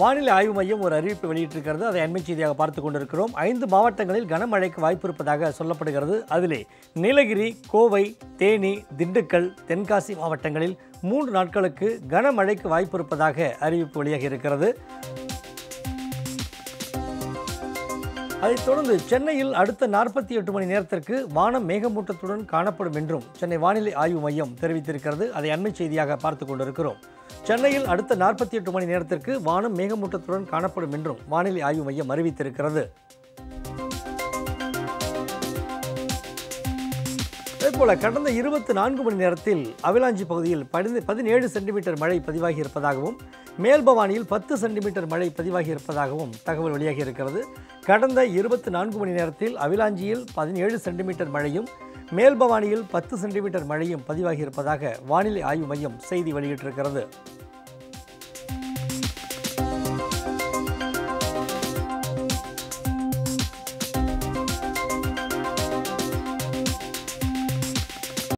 வானிலை ஆய்வு மையம் ஒரு அறிவிப்பு வெளியிட்டிருக்கிறது. அதை அண்மை செய்தியாக பார்த்துக் கொண்டிருக்கிறோம். 5 மாவட்டங்களில் கனமழைக்கு வாய்ப்பு இருப்பதாக சொல்லப்படுகிறது. அதிலே நீலகிரி, கோவை, தேனி, திண்டுக்கல், தென்காசி மாவட்டங்களில் 3 நாட்களுக்கு கனமழைக்கு வாய்ப்பு இருப்பதாக அறிவிப்பு வெளியாகி இருக்கிறது. அதைத் தொடர்ந்து சென்னையில் அடுத்த 48 மணி நேரத்திற்கு வானம் மேகமூட்டத்துடன் காணப்படும் என்றும் சென்னை வானிலை ஆய்வு மையம் தெரிவித்திருக்கிறது. அதை அண்மை செய்தியாக பார்த்துக் கொண்டிருக்கிறோம். சென்னையில் அடுத்த 48 மணி நேரத்திற்கு வானம் மேகமூட்டத்துடன் காணப்படும் என்றும் வானிலை ஆய்வு மையம் அறிவித்திருக்கிறது. அதேபோல கடந்த 24 மணி நேரத்தில் அவிலாஞ்சி பகுதியில் 17 சென்டிமீட்டர் மழை பதிவாகி இருப்பதாகவும், மேல்பவானியில் 10 சென்டிமீட்டர் மழை பதிவாகி இருப்பதாகவும் தகவல் வெளியாகி இருக்கிறது. கடந்த 24 மணி நேரத்தில் அவிலாஞ்சியில் 17 சென்டிமீட்டர் மழையும், மேல்பவானியில் 10 சென்டிமீட்டர் மழையும் பதிவாகி இருப்பதாக வானிலை ஆய்வு மையம் செய்தி வெளியிட்டிருக்கிறது.